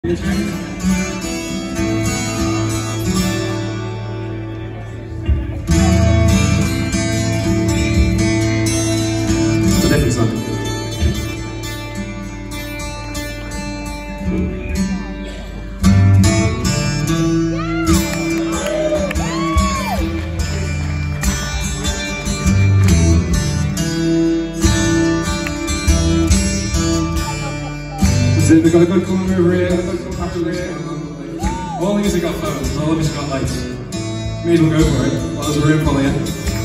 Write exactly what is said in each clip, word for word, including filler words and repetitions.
It's a different song. We've got a good corner over here, a good patch over here. All the music got phones, all the music got lights. May as well go for it, while there's a room full of you.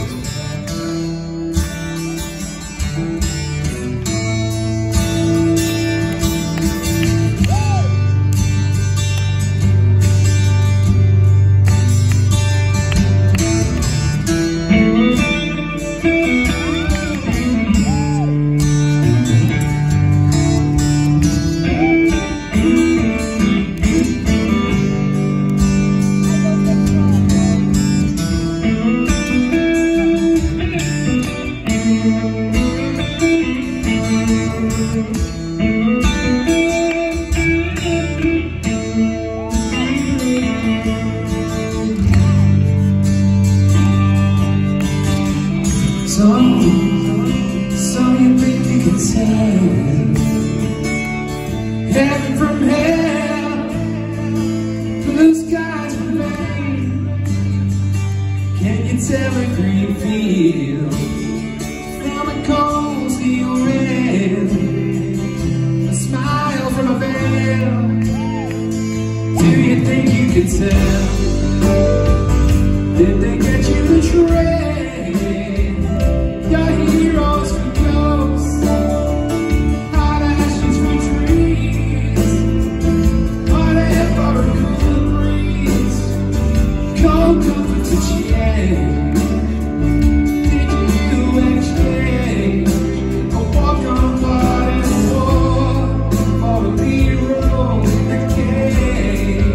So, so you think you can tell heaven from hell, blue skies from rain. Can you tell a green field from a cozy red? A smile from a veil. Do you think you can tell? Did they get you the train? Your heroes for ghosts, hot ashes for trees, hot air for a cool breeze, cold comfort to change. Did you exchange a walk on water and war for a hero that came?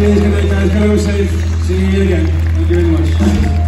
Cheers, good night guys, go home safe. See you again. Thank you very much.